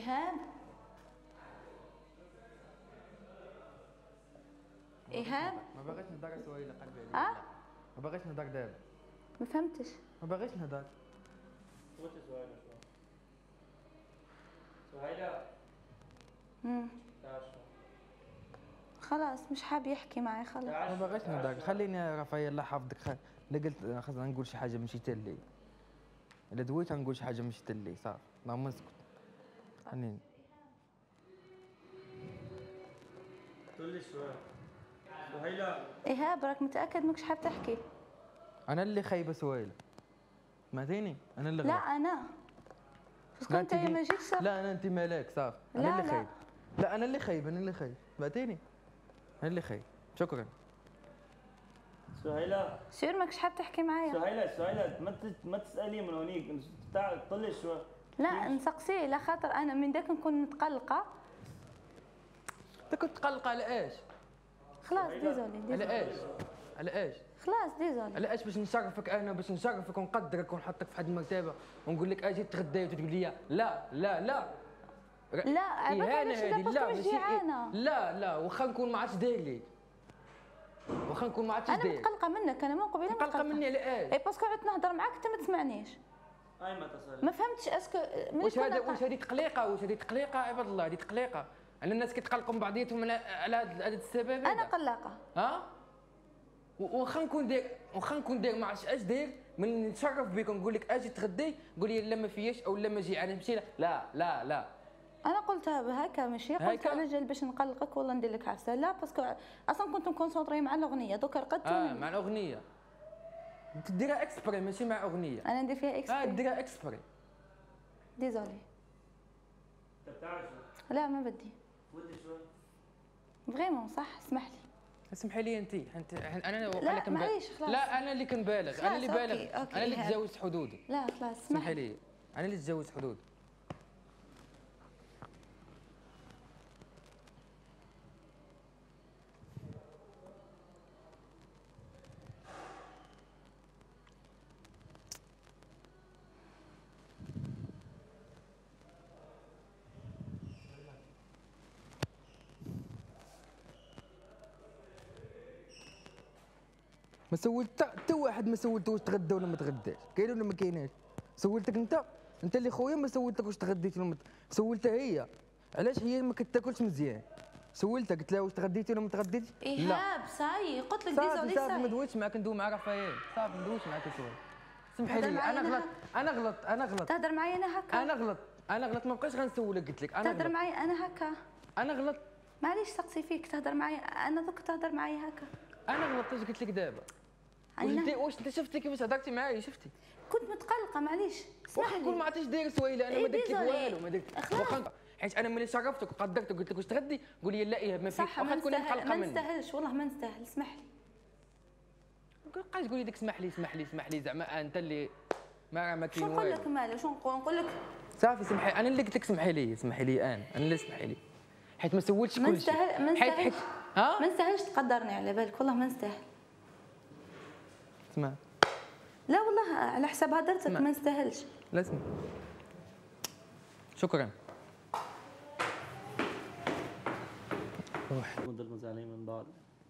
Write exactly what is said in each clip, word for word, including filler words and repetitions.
ايهاب ايهاب ما باغيش نهضر سهيله قلبي عليك. اه ما باغيش نهضر دابا. ما فهمتش. ما باغيش نهضر. صوتي سهيله شويه. سهيله. امم تعال شويه. خلاص مش حاب يحكي معي خلاص. ما باغيش نهضر. خليني رفاهيه الله يحفظك. خ... لا قلت خاصنا نقول شي حاجه ماشي تالي. الا دويت نقول شي حاجه ماشي تالي صافي. ما نسكت. خليني. طلي شويه. سهيله. ايهاب راك متاكد ماكش حاب تحكي؟ انا اللي خايبه سهيله. سمعتيني؟ انا اللي لا غلط. انا باسكو لا انت انت ما جيتش صح. لا انا انت مالك صافي. انا لا، اللي لا. خايب. لا انا اللي خايب. انا اللي خايب. سمعتيني؟ انا اللي خايب. شكرا. سهيله. سير ماكش حاب تحكي معايا؟ سهيله سهيله ما تت- ما تسالي من هونيك. تعال طلي شويه. لا نسقسيه لا خاطر انا من داك نكون متقلقه. انت كنت تقلق على ايش؟ خلاص ديزولي على ديزولي ايش؟ على ايش؟ خلاص ديزولي. على ايش؟ باش نشرفك انا باش نشرفك ونقدرك ونحطك في حد المرتبه ونقول لك اجي تغداي وتقول لي لا لا لا. لا عباك علاش لا باسكو مش جيعانه. لا لا واخا نكون ما عادش داير ليك. واخا نكون ما عادش انا داير. متقلقه منك انا من قبيله متقلقه مني على ايش؟ اي باسكو عدت نهضر معاك انت ما تسمعنيش. اي ما تسالي. ما فهمتش اسكو واش هذا واش هذه تقليقه واش هذه تقليقه عباد الله هذه تقليقه. على الناس كيتقلقوا من بعضياتهم على على هذا السبب هذا. انا قلاقه. ها؟ واخا نكون داير واخا نكون داير ما عرفتش اش داير من نتشرف بك ونقول لك اجي تغدي قول لي لا ما فياش او لا ما جيعان نمشي لا لا لا. انا قلتها هكا ماشي قلت هكا؟ انا جاي باش نقلقك ولا ندير لك عفسه لا باسكو اصلا كنت مكونسونطري مع الاغنيه دوك رقدت. اه مع الاغنيه. تديرها اكسبري ماشي مع اغنيه. انا ندير فيها اكس. اه ديرها اكسبري. ديزولي. انت بتعرف لا ما بدي. ودي شويه. فريمون صح اسمح لي. اسمحي لي انت انت انا لا، كنبالغ. معليش، خلاص. لا انا اللي كنبالغ. خلاص، انا اللي بالغ. أوكي، أوكي، انا اللي إيهاب. تجاوزت حدودي. لا خلاص اسمح اسمحي لي. لي انا اللي تجاوزت حدودي. ما سولت حتى واحد ما سولته واش تغدى ولا ما تغداش. كاين ولا ما كايناش؟ سولتك انت انت اللي خويا ما سولتك واش تغديتي ولا ما ت- سولتها هي علاش هي ما كتاكلش مزيان. سولتها قلت لها واش تغديتي ولا ما تغديتيش؟ ايهاب صاي قلت لك صافي ديزولي صافي ما صاي. دويتش معاك ندوي مع رفايل. صافي ما دويتش معاك شويه. سمحي تهضر لي معايا انا أنا غلط انا غلط انا غلط تهضر معايا انا هكا. انا غلط انا غلط ما بقاش غنسولك قلت لك انا تهضر غلط معايا انا هكا. انا غلط معليش سقسي فيك تهضر معايا انا دوك تهضر معايا هكا. انا غلطت اش قلت لك دابا. واش أنا- انت واش انت شفتي كيفاش هضرتي معايا شفتي. كنت متقلقه معليش اسمح واخا لي. نكون ما عرفتش داير سويله انا إيه ما درت لك ديزولي. والو ما درت خلاص. واخا حيت انا ملي شرفتك وقدرتك وقلت لك واش تغدي قول لي لا ايهاب ما فيك صح ما واخا تكوني نستاهل مقلقه ما مني. نستاهلش والله ما نستاهل اسمح لي. ما بقاش تقولي ديك اسمح لي اسمح لي اسمح لي زعما انت اللي ما راه ما شو كاين نقول والو. لك مالو شو نقول نقول لك صافي سمحي انا اللي قلت لك سمحي لي سمحي لي انا انا اللي سمحي لي حيت ما سولتش ما كل شيء نستاهل ما حيت نستاهلش حيت ها ما نستاهلش تقدرني على بالك والله ما نستاهل. اسمع لا والله على حساب هدرتك ما- ما نستاهلش. لا اسمع شكرا. روح مدة المزعلين من بعض.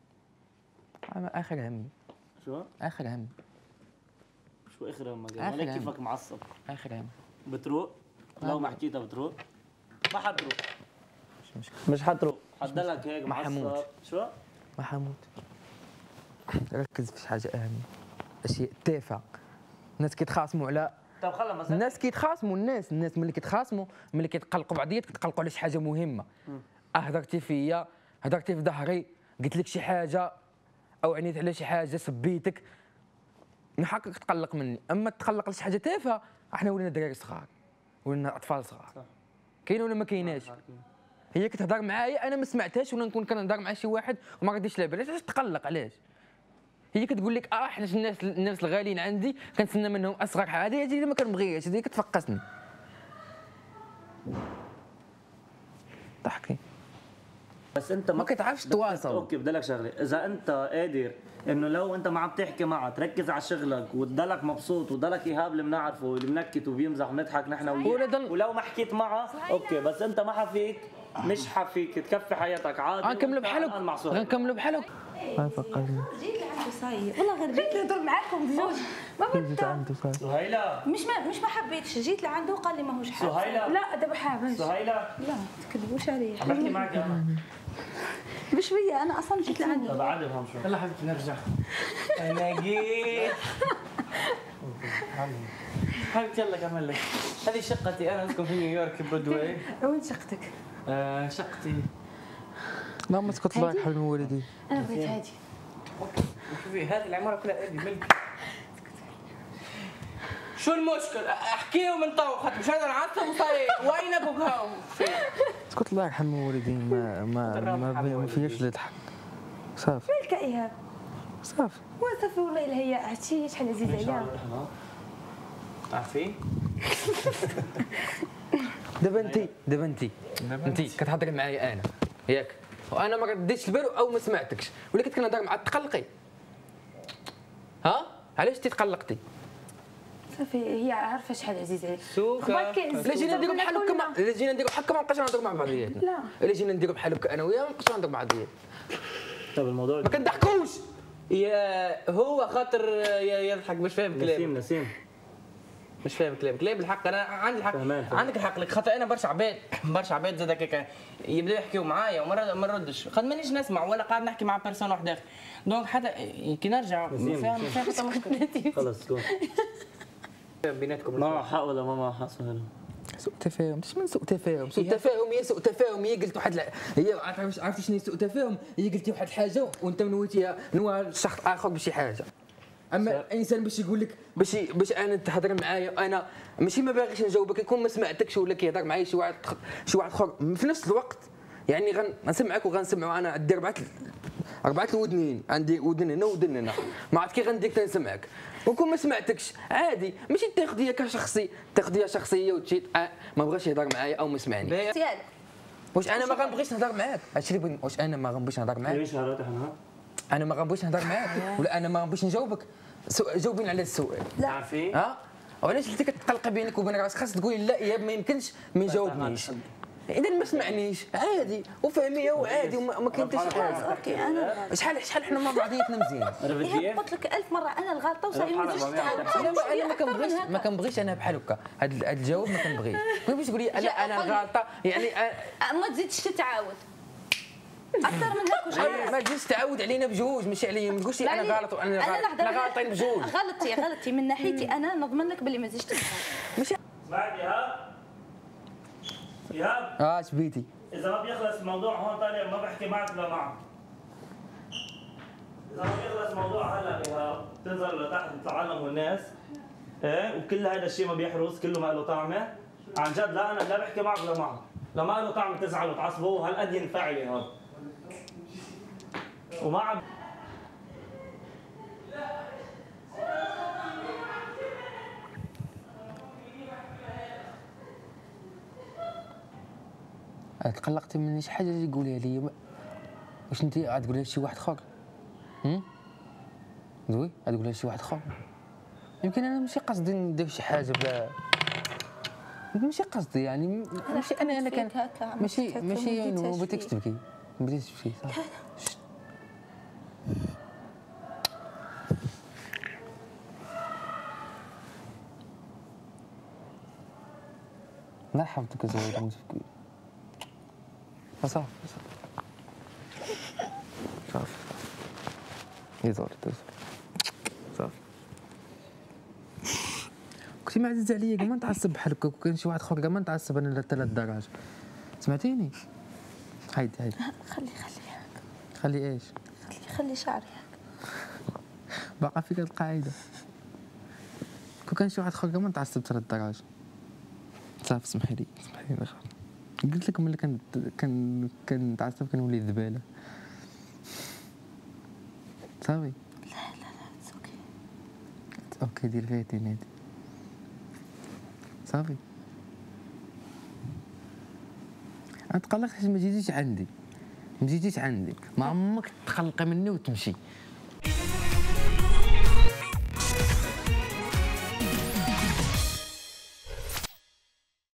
اخر همي شو؟ اخر همي شو اخر همك؟ آخر عليك هم. كيفك معصب. اخر همي بتروق؟ لو ما حكيتها بتروق؟ ما حتروق. مش مشكله مش حتروق. حتضلك هيك ما معصب. حموت. شو؟ ما حموت. ركز في حاجه اهم اشياء تافهه. الناس كيتخاصموا على طب خلص مثلا. الناس كيتخاصموا الناس الناس ملي كيتخاصموا ملي كيتقلقوا بعضيات كيتقلقوا على شي حاجه مهمه. هضرتي فيا هضرتي في ظهري قلت لك شي حاجه او عنيت على شي حاجه سبيتك من حقك تقلق مني. اما تقلق على شي حاجه تافهه احنا ولينا دراري صغار ولينا اطفال صغار. صح. كاين ولا ما كايناش؟ هي كتهضر معايا انا ما سمعتهاش ولا نكون كنهضر مع شي واحد وما غاديش لا علاش تقلق علاش؟ هي كتقول لك اه حنا الناس الناس الغاليين عندي كنتسنى منهم اصغر حاجه هذه اللي ما كنبغيهاش هذه كتفقسني. ضحكي بس انت ما كتعرفش تواصل. اوكي بدي لك شغله، اذا انت قادر انه لو انت ما عم تحكي معها تركز على شغلك وتضلك مبسوط وتضلك ايهاب اللي بنعرفه اللي بنكت وبيمزح ونضحك نحن وياه، ولو ما حكيت معها اوكي، بس انت ما حفيك مش حفيك تكفي حياتك عادي. غنكملوا بحالك غنكملوا بحالك. هاي فكرني جيت لعنده صاير والله غير جيت نهضر معاكم بجوج ما جيت عنده صاير. سهيلة مش ما مش ما حبيتش، جيت لعنده وقال لي ماهوش حاب. سهيلة لا دابا حاب. سهيلة لا ما تكذبوش عليا. عم بحكي معك انا بشويه انا اصلا جيت لعنده. طب عادي بهم شوي. يلا حبيبتي نرجع. انا جيت. حبيبتي يلا كمل لك. هذه شقتي انا اسكن في نيويورك برودواي. وين شقتك؟ آه شقتي. ما ما تسكت الله يرحم والدي. انا بغيت هادي. شوفي هذه العماره كلها ابي ملك. شو المشكل؟ احكيه من طوخت مش هذا نعصب وصاير وين ابوك هاو؟ تسكت الله يرحم والدي. ما ما ما, ما فيهاش اللي يضحك. صافي مالك ايهاب؟ صافي وين صافي والله الا هي عرفتي شحال عزيزه عليها. عارفين؟ دابا انت دابا انت انت كتهضري معايا انا ياك، وانا ما رديتش البال او ما سمعتكش، ولا كنت كنهضر معاك تقلقي. ها علاش تقلقتي؟ صافي هي عارفه شحال عزيزه عليك. سوكا الا جينا نديرو بحال هكا ما الا جينا نديرو بحال هكا ما نبقاش نهضروا مع بعضياتنا. لا الا جينا نديرو بحال هكا انا وياه ما نبقاش نهضروا مع بعضياتنا. طب الموضوع ما كنضحكوش. يا هو خاطر يضحك مش فاهم كلامك. نسيم نسيم مش فاهم كلامك. لا بالحق انا عندي الحق. فهمان فهمان. عندك الحق لك خاطر انا برشا عباد برشا عباد زاد هكاك يبداو يحكيو معايا وما ما نردش خاطر مانيش نسمع ولا قاعد نحكي مع بيرسون واحد اخر. دونك حتى كي نرجع نسيم، فاهم نسيم. فاهم حتى مشكل خلص اسكت. بيناتكم. ما معه حق ولا ما معه حق سهيلة؟ سوء تفاهم. ايش من سوء تفاهم؟ سوء تفاهم هي سوء تفاهم هي قلت واحد الع- هي عرفتي عرفتي شنو هي سوء تفاهم؟ هي قلتي واحد الحاجه وانت نويتيها نوى شخص اخر بشي حاجه. اما الانسان باش يقول لك باش باش انا تهضر معايا انا ماشي ما باغيش نجاوبك يكون ما سمعتكش ولا كيهضر معايا شي واحد شي واحد اخر في نفس الوقت يعني غنسمعك وغنسمعوا. انا عندي اربعه اربعه الودنين، عندي ودن هنا ودن هنا، ما عرفت كي غندير تنسمعك وكون ما سمعتكش عادي ماشي تاخذيها كشخصي تاخذيها شخصيه وتشي آه ما بغاش يهضر معايا او ما يسمعني. ديالك واش انا ما غنبغيش نهضر معاك؟ هادشي اللي بغيت. واش انا ما غنبغيش نهضر معاك؟ ليش هرات احنا؟ انا ما غنبغيش نهضر معاك ولا انا ما غنبغيش نجاوبك؟ سو- جاوبيني على السؤال. عارفين؟ ها وعلاش انت كتقلقي بينك وبين راسك؟ خاصك تقولي لا ايهاب ما يمكنش ما يجاوبنيش. اذا ما سمعنيش عادي وفهميه وعادي وما ما كاين حتى شي خلاص حاجه. اوكي انا شحال شحال حنا مع بعضياتنا مزيان. إيهاب قلت لك ألف مرة أنا الغلطة وصافي ما تجيش تعاود. انا ما انا ما كنبغيش ما كنبغيش انا بحال هكا هاد هاد الجواب ما كنبغيش. ما بغيتش تقولي لا انا غلطه يعني أ- ما تزيدش تتعاود أكثر من هاك وش أ- ما تجيش تعاود علينا بجوج ماشي عليا. ما تقولش انا غلط وانا غلط. انا غالطين بجوج. غلطتي غلطتي من ناحيتي أنا نضمن لك باللي ما تزيدش تتعاود. ماشي اسمعني ايهاب ايهاب اه شبيتي اذا ما بيخلص الموضوع هون طالع ما بحكي معك ولا معك. اذا ما بيخلص الموضوع هلا ايهاب تنزل لتحت تتعلموا الناس ايه وكل هذا الشيء ما بيحرز كله ما له طعمه. عن جد لا انا لا بحكي معك ولا معك. لا ما له طعم تزعلوا وتعصبوا هالقد ينفعل ايهاب. وما عم تقلقتي مني شي حاجه اللي قوليها لي. واش انت غتقوليها لشي واحد اخر؟ هم زوي غتقوليها لشي واحد اخر؟ يمكن انا ماشي قصدي ندير شي حاجه بلا ماشي قصدي يعني ماشي انا انا كان ماشي ماشي يعني ما بديتش تبكي ما بديتش تبكي صافي. لا حفظك زوي ما تبكي. صافي صافي صافي يزور يزور صافي. كنتي ما عزيز عليا كاع ما نتعصب بحال هكا. كان شي واحد اخر كاع ما نتعصب انا لثلاث دراجات. سمعتيني؟ هايدي هايدي خلي خلي هاك خلي ايش؟ خلي خلي شعري هاك. باقا فيك هاد القاعده. كون كان شي واحد اخر كاع ما نتعصب ثلاث دراجات. صافي سمحي لي سمحي لي انا قلت لكم ملي كان كان كنتعصب كنولي ذباله. صافي لا لا لا اتس اوكي. اوكي دير فيها تينادي صافي. انا تقلقت حيت ما جيتيش عندي ما جيتيش عندك ما عمرك تخلقي مني وتمشي.